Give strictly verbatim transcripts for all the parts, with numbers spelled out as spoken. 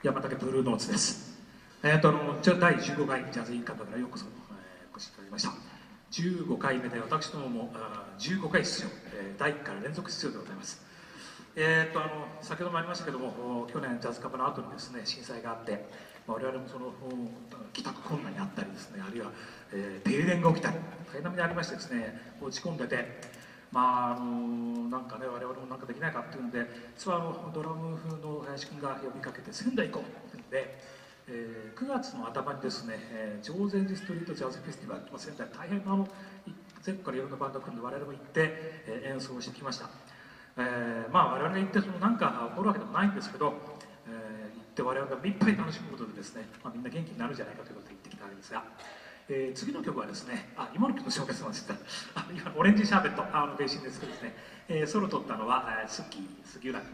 山竹ブルーノーツです。えーと、あのだいじゅうごかいジャズインカンパからようこそ、えー、お越しいただきました。じゅうごかいめで私どももじゅうごかい出場、えー、だいいっかいから連続出場でございます。えーとあの先ほどもありましたけども、去年ジャズカンパの後にですね震災があって、まあ、我々もその帰宅困難にあったりですね、あるいは、えー、停電が起きたり大変な目にありましてですね、落ち込んでて、まああのなんかね我々もなんかできないかっていうんで、ツアーのドラムの林君が呼びかけて仙台行こうっていうんで、えー、くがつの頭にですね、えー、常禅寺ストリートジャズフェスティバル、まあ、仙台大変なあの全国からいろんなバンドが組んで我々も行って、えー、演奏してきました。えー、まあ我々が行ってそのなんか起こるわけでもないんですけど、えー、行って我々がいっぱい楽しむことでですね、まあ、みんな元気になるんじゃないかということで行ってきたわけですが、えー、次の曲はですね、あ今の曲の紹介しましたあ今オレンジシャーベットあのベーシンですけどですね、えー、ソロを取ったのは、えー、スッキー杉浦君、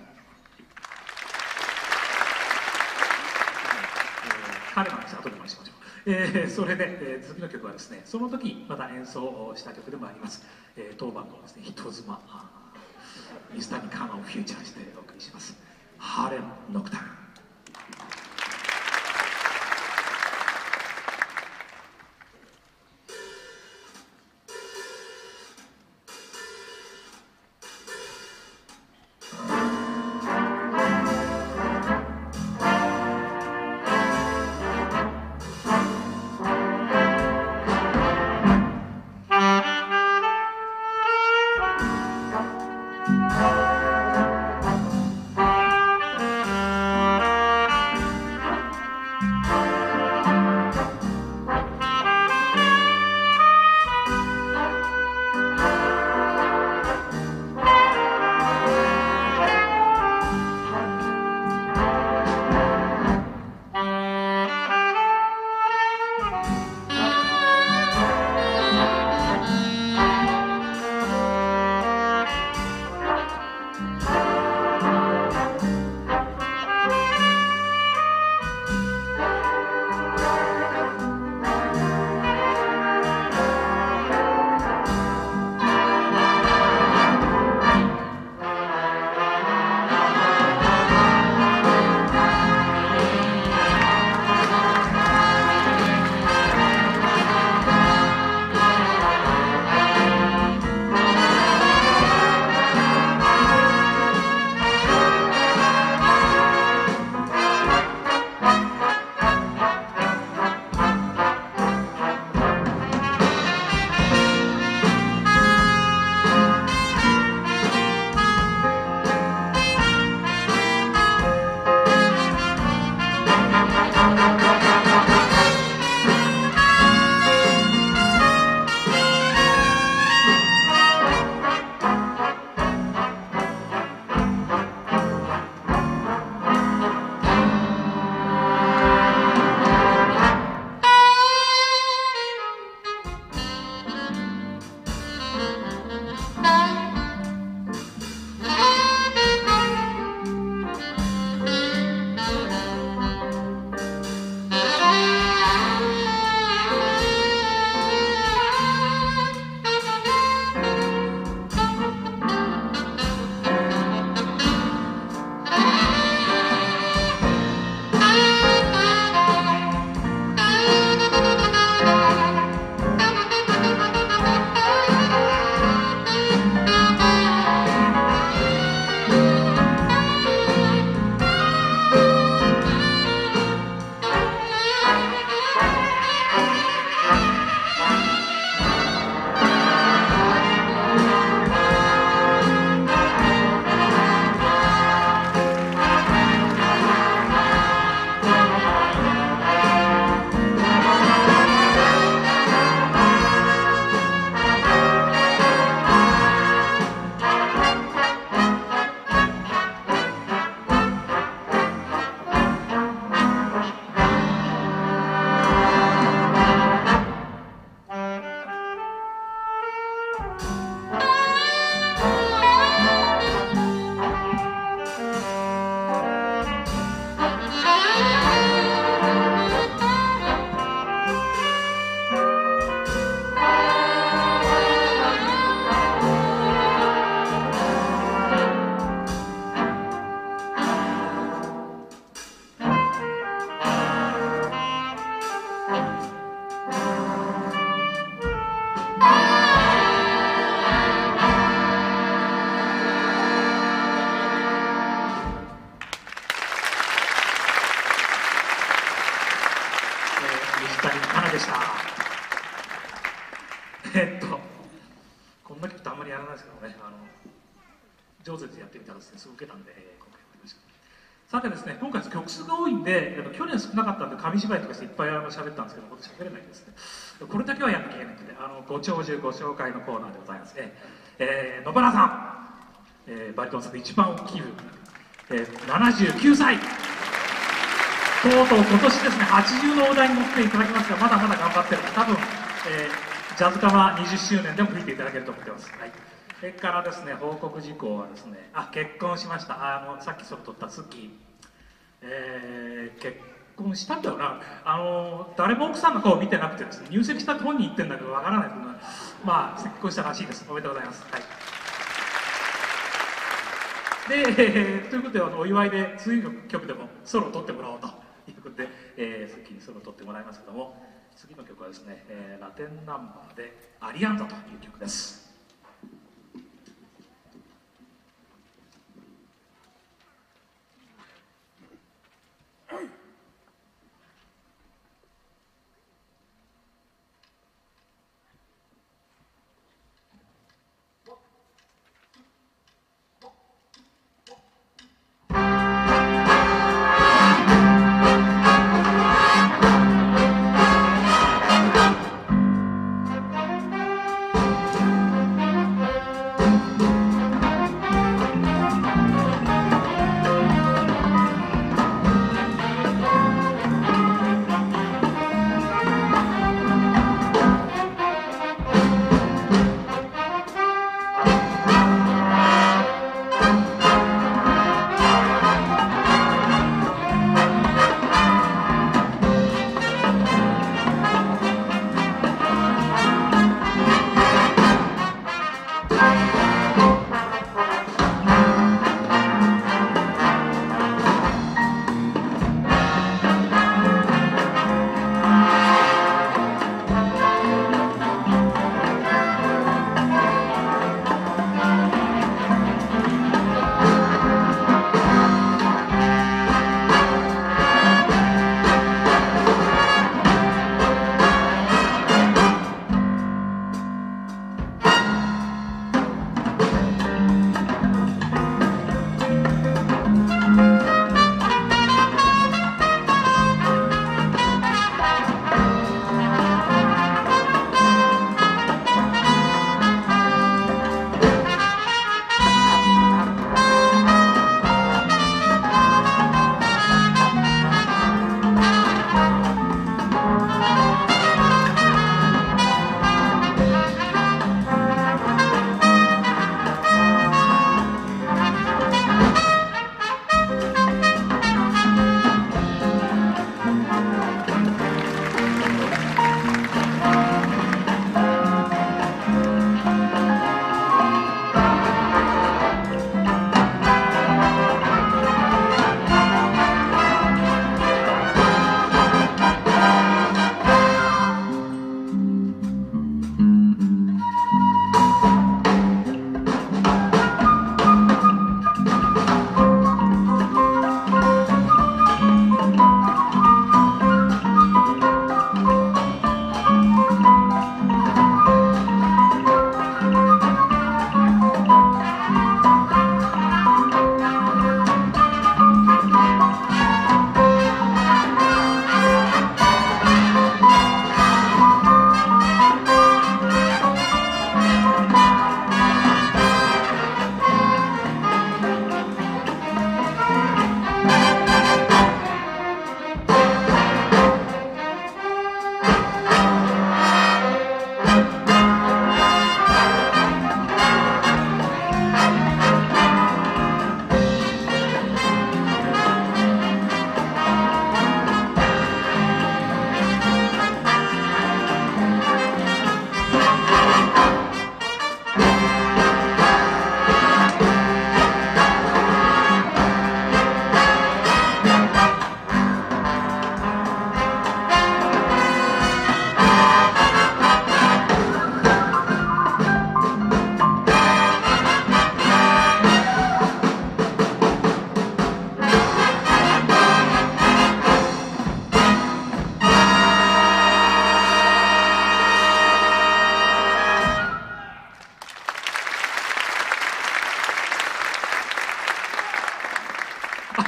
えー、彼の話後でお話しましょう。えー、それで、えー、次の曲はですね、その時また演奏した曲でもあります、えー、当番のですね人妻ミスター・ミカーマンをフューチャーしてお送りしますハーレム・ノクターン。 でした。えっとこんな曲ってあんまりやらないですけどね、あの上手でやってみたらですね、すごく受けたんで、えー、今回やりました。さてですね、今回曲数が多いんで、去年少なかったんで紙芝居とかしていっぱい喋ったんですけど、今年喋れないんですね。これだけはやんなきゃいけないので、あのご長寿ご紹介のコーナーでございますね。えー、野原さん、えー、バリトンさんで一番大きい部分、えー、ななじゅうきゅうさい、とうとう今年ですね、はちじゅうの大台に乗っていただきますが、まだまだ頑張ってる、多分、えー、ジャズカマにじゅっしゅうねんでも吹いていただけると思ってます。はい、それからですね、報告事項はですね、あ、結婚しました。あのさっきそれ取ったスッキー、えー、結婚したんだよな。あの誰も奥さんの顔見てなくてですね、入籍したって本人言ってんだけどわからないけど、まあ結婚したらしいです。おめでとうございます。はい、で、えー、ということで、あのお祝いで次の曲でもソロを取ってもらおうということで、えー、スッキーにソロを取ってもらいますけども、次の曲はですね、えー、ラテンナンバーで「アリアンザ」という曲です。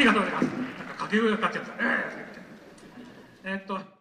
りがとうございます。なんか掛け声がかかっちゃった。えー、えーっと